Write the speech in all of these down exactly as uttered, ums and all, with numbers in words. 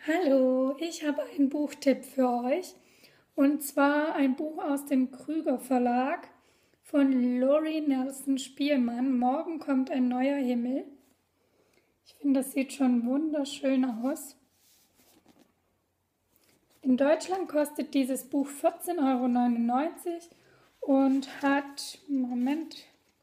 Hallo, ich habe einen Buchtipp für euch und zwar ein Buch aus dem Krüger Verlag von Lori Nelson Spielmann. Morgen kommt ein neuer Himmel. Ich finde, das sieht schon wunderschön aus. In Deutschland kostet dieses Buch vierzehn Euro neunundneunzig und hat, Moment,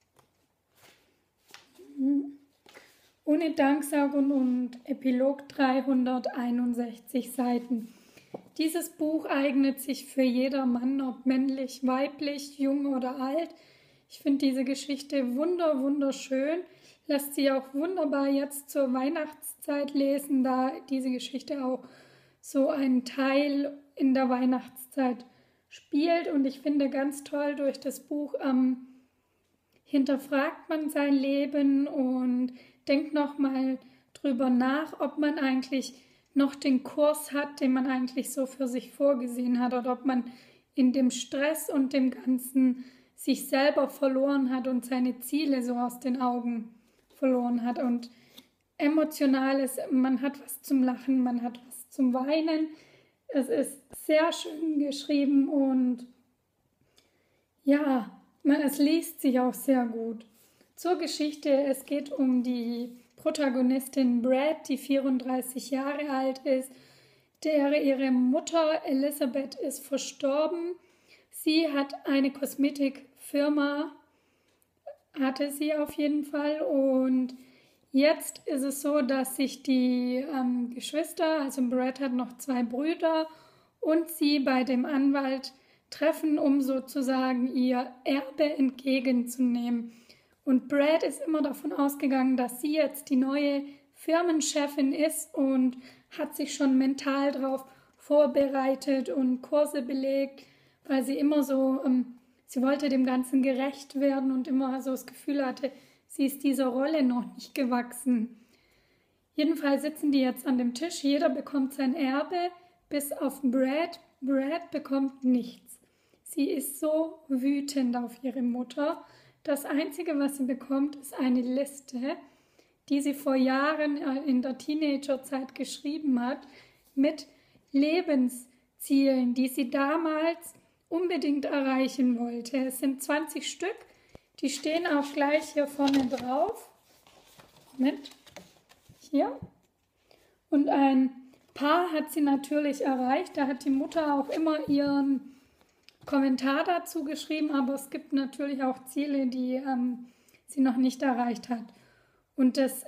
ohne Danksagung und Epilog dreihunderteinundsechzig Seiten. Dieses Buch eignet sich für jedermann, ob männlich, weiblich, jung oder alt. Ich finde diese Geschichte wunder, wunderschön. Lässt sie auch wunderbar jetzt zur Weihnachtszeit lesen, da diese Geschichte auch so einen Teil in der Weihnachtszeit spielt. Und ich finde ganz toll, durch das Buch ähm, hinterfragt man sein Leben und denkt nochmal drüber nach, ob man eigentlich noch den Kurs hat, den man eigentlich so für sich vorgesehen hat, oder ob man in dem Stress und dem Ganzen sich selber verloren hat und seine Ziele so aus den Augen verloren hat. Und emotionales, man hat was zum Lachen, man hat was zum Weinen. Es ist sehr schön geschrieben und ja, man, es liest sich auch sehr gut. Zur Geschichte, es geht um die Protagonistin Brad, die vierunddreißig Jahre alt ist, der ihre Mutter Elizabeth ist verstorben. Sie hat eine Kosmetikfirma, hatte sie auf jeden Fall, und jetzt ist es so, dass sich die ähm, Geschwister, also Brad hat noch zwei Brüder, und sie bei dem Anwalt treffen, um sozusagen ihr Erbe entgegenzunehmen. Und Brad ist immer davon ausgegangen, dass sie jetzt die neue Firmenchefin ist und hat sich schon mental darauf vorbereitet und Kurse belegt, weil sie immer so, ähm, sie wollte dem Ganzen gerecht werden und immer so das Gefühl hatte, sie ist dieser Rolle noch nicht gewachsen. Jedenfalls sitzen die jetzt an dem Tisch, jeder bekommt sein Erbe, bis auf Brad. Brad bekommt nichts. Sie ist so wütend auf ihre Mutter. Das Einzige, was sie bekommt, ist eine Liste, die sie vor Jahren in der Teenagerzeit geschrieben hat, mit Lebenszielen, die sie damals unbedingt erreichen wollte. Es sind zwanzig Stück, die stehen auch gleich hier vorne drauf. Moment, hier. Und ein paar hat sie natürlich erreicht. Da hat die Mutter auch immer ihren Kommentar dazu geschrieben, aber es gibt natürlich auch Ziele, die ähm, sie noch nicht erreicht hat. Und das,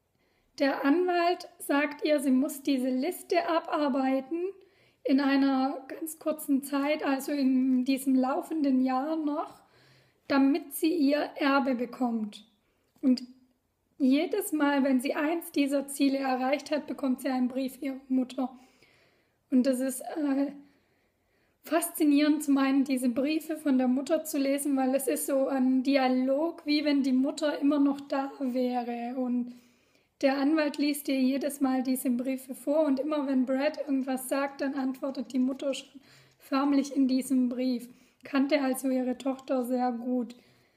der Anwalt sagt ihr, sie muss diese Liste abarbeiten in einer ganz kurzen Zeit, also in diesem laufenden Jahr noch, damit sie ihr Erbe bekommt. Und jedes Mal, wenn sie eins dieser Ziele erreicht hat, bekommt sie einen Brief ihrer Mutter. Und das ist äh, faszinierend, zum einen diese Briefe von der Mutter zu lesen, weil es ist so ein Dialog, wie wenn die Mutter immer noch da wäre. Und der Anwalt liest ihr jedes Mal diese Briefe vor und immer wenn Brad irgendwas sagt, dann antwortet die Mutter schon förmlich in diesem Brief. Kannte also ihre Tochter sehr gut.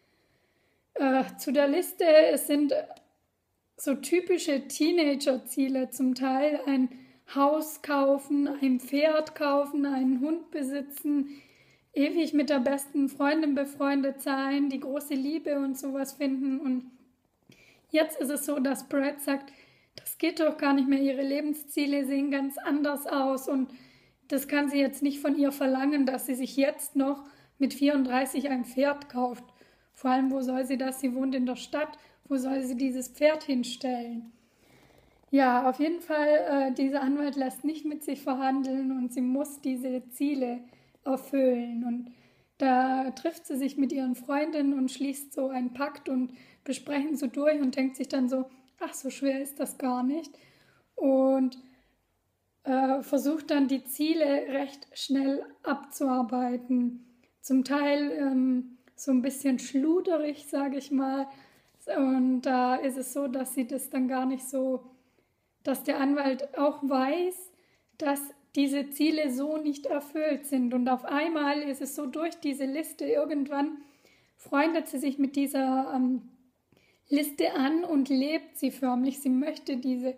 Äh, zu der Liste, es sind so typische Teenager-Ziele zum Teil, ein Haus kaufen, ein Pferd kaufen, einen Hund besitzen, ewig mit der besten Freundin befreundet sein, die große Liebe und sowas finden. Und jetzt ist es so, dass Brad sagt, das geht doch gar nicht mehr, ihre Lebensziele sehen ganz anders aus und das kann sie jetzt nicht von ihr verlangen, dass sie sich jetzt noch mit vierunddreißig ein Pferd kauft. Vor allem, wo soll sie das? Sie wohnt in der Stadt. Wo soll sie dieses Pferd hinstellen? Ja, auf jeden Fall, äh, dieser Anwalt lässt nicht mit sich verhandeln und sie muss diese Ziele erfüllen. Und da trifft sie sich mit ihren Freundinnen und schließt so einen Pakt und besprechen so durch und denkt sich dann so, ach, so schwer ist das gar nicht. Und äh, versucht dann die Ziele recht schnell abzuarbeiten. Zum Teil ähm, so ein bisschen schluderig, sage ich mal. Und da ist es so, dass sie das dann gar nicht so, dass der Anwalt auch weiß, dass diese Ziele so nicht erfüllt sind. Und auf einmal ist es so, durch diese Liste irgendwann freundet sie sich mit dieser ähm, Liste an und lebt sie förmlich. Sie möchte diese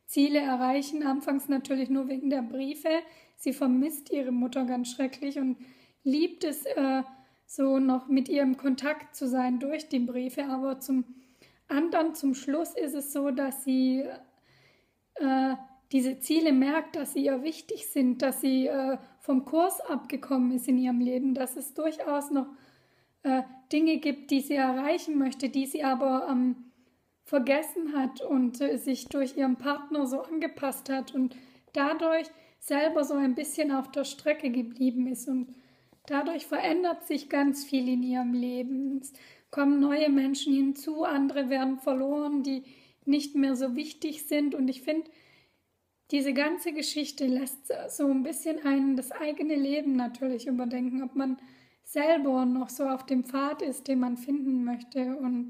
Ziele erreichen. Anfangs natürlich nur wegen der Briefe. Sie vermisst ihre Mutter ganz schrecklich und liebt es, äh, so noch mit ihr im Kontakt zu sein durch die Briefe. Aber zum anderen, zum Schluss ist es so, dass sie äh, diese Ziele merkt, dass sie ihr wichtig sind, dass sie äh, vom Kurs abgekommen ist in ihrem Leben, dass es durchaus noch äh, Dinge gibt, die sie erreichen möchte, die sie aber ähm, vergessen hat und äh, sich durch ihren Partner so angepasst hat und dadurch selber so ein bisschen auf der Strecke geblieben ist. Und dadurch verändert sich ganz viel in ihrem Leben. Es kommen neue Menschen hinzu, andere werden verloren, die nicht mehr so wichtig sind. Und ich finde, diese ganze Geschichte lässt so ein bisschen einen das eigene Leben natürlich überdenken, ob man selber noch so auf dem Pfad ist, den man finden möchte. Und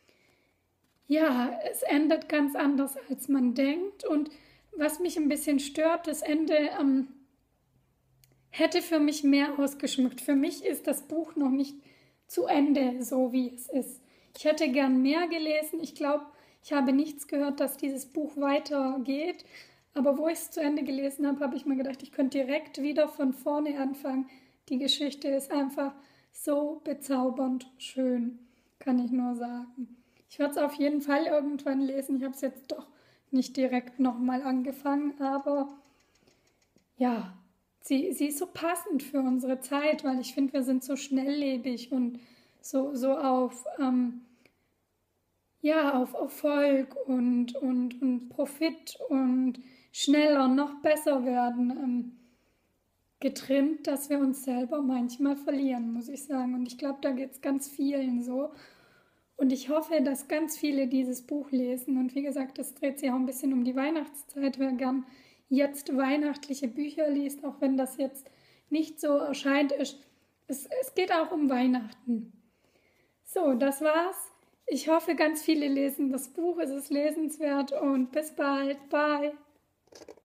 ja, es endet ganz anders, als man denkt. Und was mich ein bisschen stört, das Ende ähm, hätte für mich mehr ausgeschmückt. Für mich ist das Buch noch nicht zu Ende, so wie es ist. Ich hätte gern mehr gelesen. Ich glaube, ich habe nichts gehört, dass dieses Buch weitergeht. Aber wo ich es zu Ende gelesen habe, habe ich mir gedacht, ich könnte direkt wieder von vorne anfangen. Die Geschichte ist einfach so bezaubernd schön, kann ich nur sagen. Ich werde es auf jeden Fall irgendwann lesen. Ich habe es jetzt doch nicht direkt nochmal angefangen, aber ja, sie, sie ist so passend für unsere Zeit, weil ich finde, wir sind so schnelllebig und so, so auf, ähm, ja, auf Erfolg und, und, und Profit und schneller, noch besser werden ähm, getrimmt, dass wir uns selber manchmal verlieren, muss ich sagen. Und ich glaube, da geht es ganz vielen so. Und ich hoffe, dass ganz viele dieses Buch lesen. Und wie gesagt, das dreht sich auch ein bisschen um die Weihnachtszeit. Wer gern jetzt weihnachtliche Bücher liest, auch wenn das jetzt nicht so erscheint, ist, es, es geht auch um Weihnachten. So, das war's. Ich hoffe, ganz viele lesen das Buch. Es ist lesenswert und bis bald. Bye.